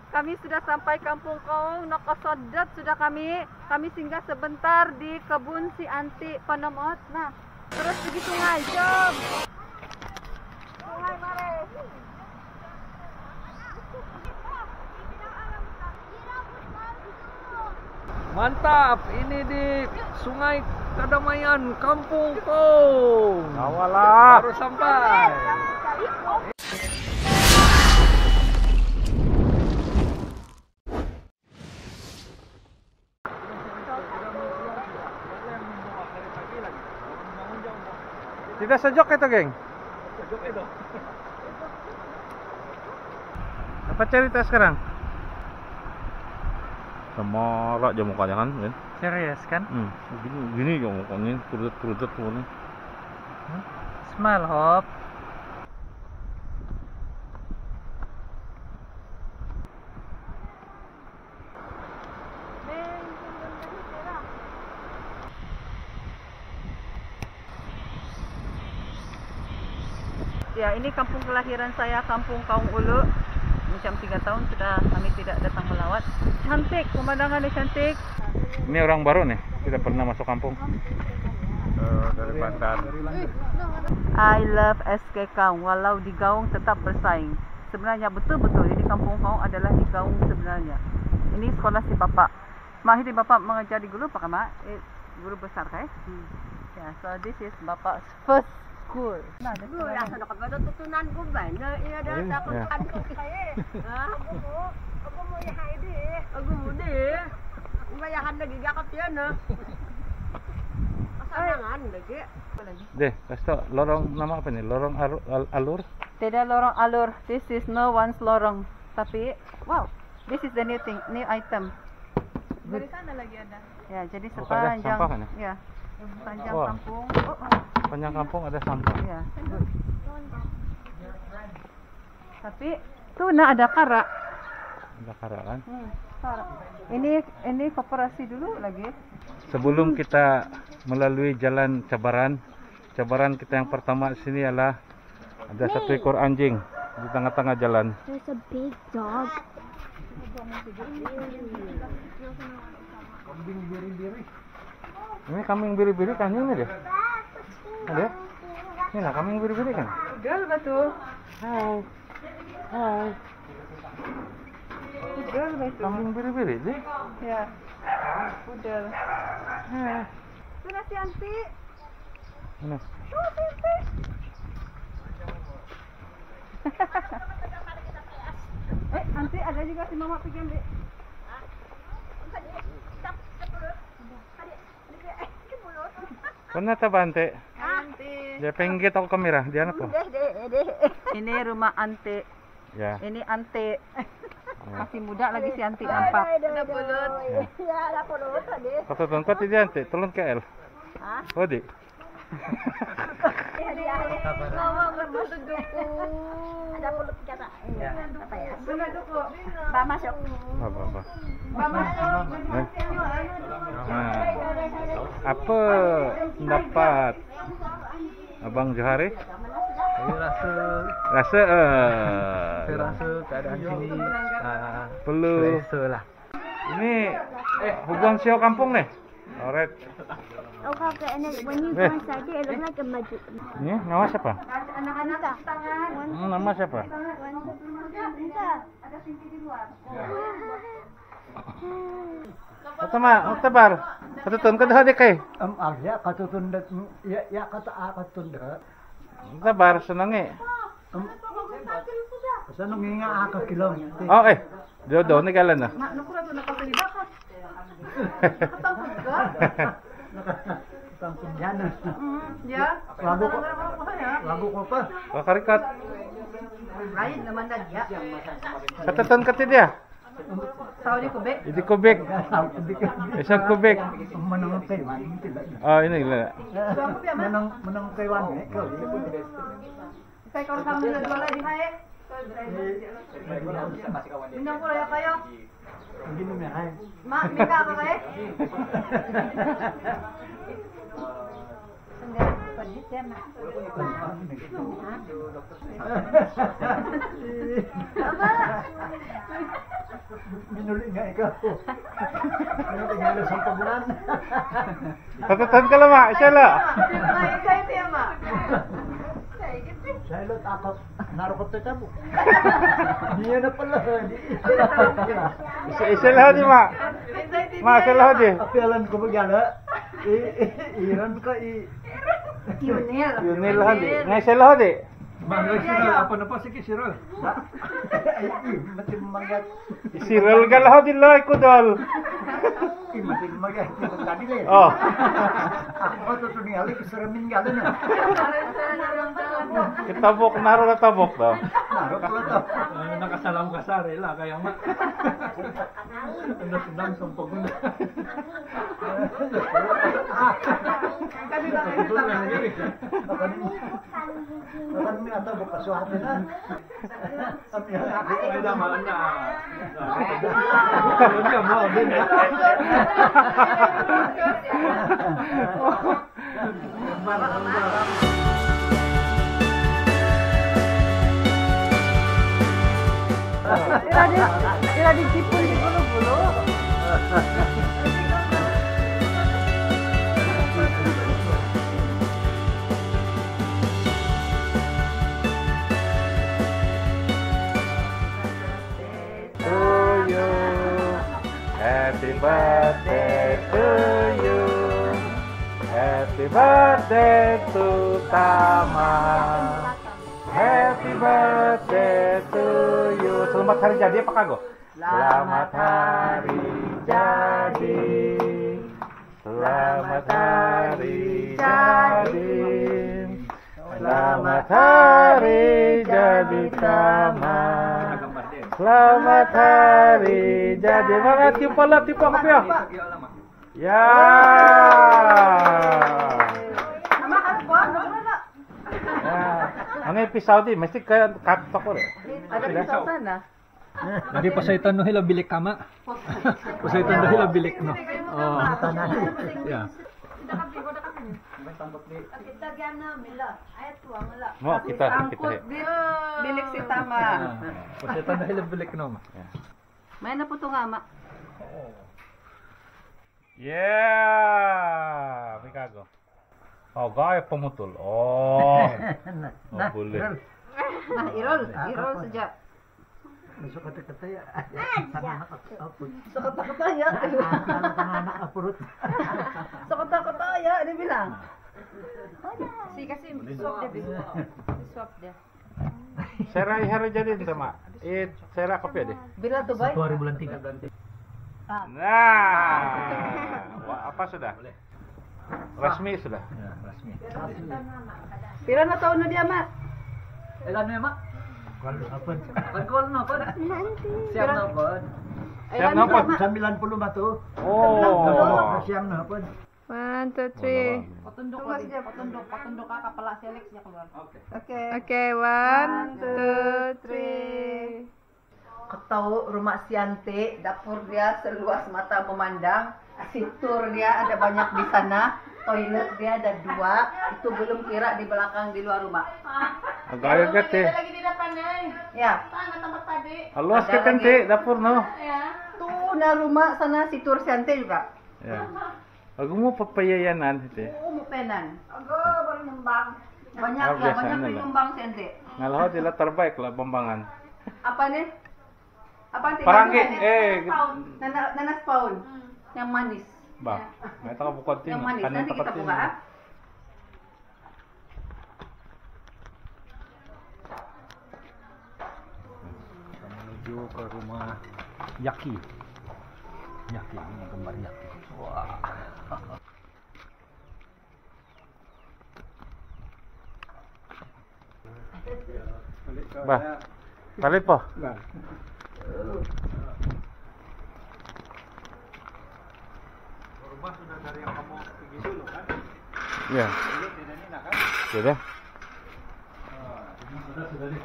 Kami sudah sampai Kampung Kaung, Nokosodat sudah kami singgah sebentar di kebun si Anti Panomot. Nah, terus pergi sungai, jom. Sungai mare. Mantap, ini di Sungai Kadamayan, Kampung Kaung. Awalah. Baru sampai. Tidak sejok itu, geng. Sejok itu. Apa cerita sekarang? Semarak aja mukanya kan, Ben? Serius kan? Gini aja mukanya, kerudet-kerudet semuanya. Smile Hop. Ya, ini kampung kelahiran saya, Kampung Kaung Ulu. Macam 3 tahun sudah kami tidak datang melawat. Cantik, pemandangannya cantik. Ini orang baru nih, tidak pernah masuk kampung. Dari Bandar. I love SK Kaung, walau di Gaung tetap bersaing. Sebenarnya betul-betul ini Kampung Kaung adalah di Gaung sebenarnya. Ini sekolah si Bapak. Mak ini Bapak mengajar di guru apa Mak? Guru besar kan? Ya, so this is Bapak's first school. Nah, Lah sana ka ba tutunan ko ba? Na iya da ta ko kan ko kay. Ha? Ako mo ya haidi. Ako mo di. Umayahan lagi gakap yan ha. Pasangan lagi. Deh, kasih tau, lorong nama apa nih? Lorong alur? Tidak lorong alur. This is no one's lorong. Tapi, wow, this is the new thing, new item. Dari sana lagi ada. Ya, jadi Oh, ada sepanjang, sampah kan ya, sepanjang Wah. kampung. Panjang kampung ada sampah. Ya. Tapi tuh nah ada kara. Ada kara kan? Kara. Ini koperasi dulu lagi. Sebelum kita melalui jalan Cabaran kita yang pertama di sini adalah ada satu ekor anjing di tengah-tengah jalan. There's a big dog. Ini kambing biri-biri kan ini deh. Ada? Ini lah kambing biri-biri kan? Udal betul. Hai. Hai. Udal betul. Kambing biri-biri sih. Ya. Udal. Hai. Sudah si Anti. Mana? Anti ada juga si Mama pergi ambil. Pernah tak Ante? Anti. Dia pengen kita ke kamera. Dia apa? Ini rumah Ante. Ya. Ini Ante. Masih muda lagi si Anti nampak. Ada bulut. Ya ada bulut tadi. Kata tuan kau dia Ante, tolong ke L. Hah? Oh di. Ngomong berbusuk duku. Ada bulut kata. Apa ya? Mbak masuk. Apa? Mbak masuk. Nah, apa pendapat Abang Johari? Saya Rasa saya rasa keadaan sini perlu selesa lah. ini hubungan sio kampung nih. Alright. Oh, Kak, and then when you go inside there, it looks like a magic. Ini nama siapa? Anak-anak tangan. Nama siapa? Tabar. Katutun ka dah kay. Ya katutun ya kata katutun dah. Tabar senang eh. Sana nginga ka kilom. Oh Jodoh ni kailan na. Nukura to nakapaliba ka. Tangkong yan. Ya. Lagu ko pa. Kakarikat. Lain naman na dia. Katutun ka ti dia. Saudi kubek. Idi kubik. Isang kubik. Menang Taiwan tidak. Oh ini lah. Menang Taiwan ni kau. Saya kalau kamu na dua lagi hai. Minum pula ya kayo. Begini ni hai. Mak, minta apa kayo? Enggak, pergi ya, Mak. Apa? Minuli nga ikaw. Minuli nga na 10 bulan. Tatutan ka lang, ma. Isa lang. Silot ako. Narukot na tabo. Diya na pala. Isa lang di, ma. Ma, isa lang di. Apialan ko magyala. Iran ka Yun lang di. Nga isa lang di. Manggay Sirol, apa na pa si Sirol? Mati magat. Sirol ka lang di lang ko dal. Mati magat. Tadi le. Oh. Ako to tuningali keseramin galan na. Kitabok, naro na tabok daw. Narok pala to. Nakasalam ka sa rela, kaya nga. Ano sedang sumpag na. Akan mi ata bukas suwarte na. Ada mana? Dia mau din. Ira di cipul di bulu-bulu. To you. Happy birthday to you. Happy birthday to Tama. Happy birthday to you. Selamat hari jadi apa kago? Selamat hari jadi. Selamat hari jadi. Selamat hari jadi Tama. Selamat hari jadi. Mana tiup pala tiup apa ya? Ya. Ano yung pisaw di? Mesti kaya katok ko rin. Ada pisau sana. Jadi pasaitan no hila bilik kama. Pasaitan no hila bilik no. Oh. Ya. Mo, kita he. Bilik si Tama. Pasaitan no hila bilik no. May na po ito nga, ma. Yeah! May kago. Oh, gaya pemutol. Oh. Oh, boleh. Nah, irol saja. Masuk kata-kata ya. So kata-kata ya. Anak apurut. So kata-kata ya, dia bilang. Si kasih swap dia. Sera hari jadi sama. Sera kopi deh. Bila tuh baik. 2003. Nah, apa sudah? Resmi sudah. Ya, resmi. Pira na taon na dia, Mak? Elan mo mak? Kalau apa? Pagkol no pa. Siap no pa. Siap na po. 90 batu. Oh. Siang na po. 1, 2, 3. Patundok ka dia, patundok ka kapala si Alex niya keluar. Oke. Okay, 1, 2, 3. Kau tahu rumah Siante, dapur dia seluas mata memandang, situr dia ada banyak di sana, toilet dia ada 2, itu belum kira di belakang di luar rumah. Agak-agak teh. Lagi di depan nih. Ya, Sana tempat tadi. Aluas ka kan teh dapur no. Ya. tuh na rumah sana situr Siante juga. Ya. Aku mau papayayanan teh. Oh, mupenan. Agak baru nyumbang. Banyak Ah, ya, biasa banyak na yang lang. nyumbang Siante. Ngalaho dila terbaik lah Bambangan. Apa nih? Apa sih? Parangki, nanas paun. Yang manis. Ba. May taka bukod tin. Yang manis. Kanin Nanti kita tapat tin. buka. Ah. Menuju ke rumah Yaki. Yaki, ini gambar Yaki. Wah. Ba. Balik po. Rumah sudah dari yang kamu pergi dulu kan? Ya. Tidak ini kan? Sudah. Sudah nih.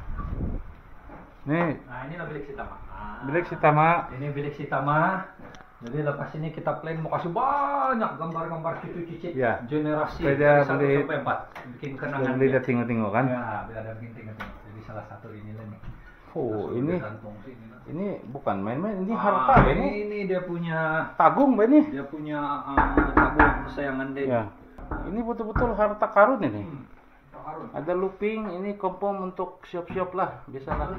Nih, Nah, inilah bilik si Tama. bilik si Tama. Ini bilik si Tama. Jadi lepas ini kita plan mau kasih banyak gambar-gambar cucu-cicit Ya. generasi Supaya dari 1 boleh- sampai 4 bikin kenangan. Boleh dia tengok-tengok kan. Ya, biar ada bikin tengok-tengok. Jadi salah satu inilah nih. Oh, Masuk ini ke kantong sini. ini bukan main-main, ini Ah, harta ini. Ini dia punya Tagung ini. dia punya tabung kesayangan dia. Ya. Ini betul-betul harta karun ini. Pak Harun. Ada looping, ini kompom untuk siap-siap lah, bisa lah.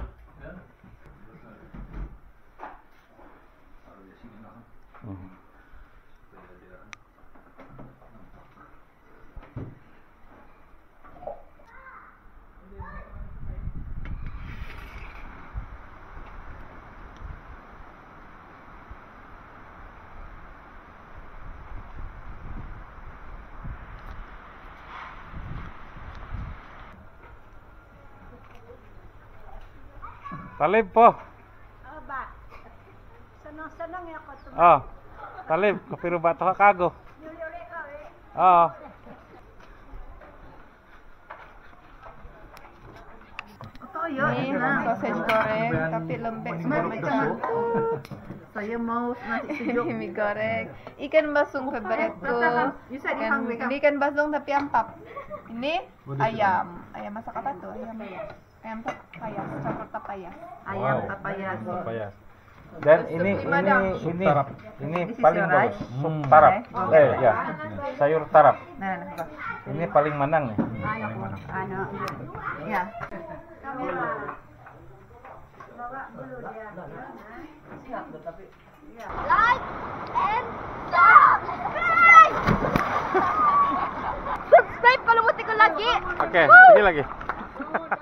Taruh di sini lah. Hmm. Talib po. Aba. Senang-senang ya ko to. Oh. Talib, kapiru ba to kago? Yuli-yuli ka eh. Oh. Ini sausage goreng tapi lembek macam Saya mau nasi sejuk. mie goreng. Ikan basung favoriteku. Ini ikan basung tapi ampap. Ini ayam. Ayam masak apa tuh? Ayam papayas, campur papayas. Ayam papayas. Papayas. Dan ini paling sirai. bagus, sup tarap. Ya. Sayur tarap. Nah, Ini paling menang nih. ano, ya. Like and subscribe! Subscribe kalau mau tinggal lagi. Oke, sige lagi.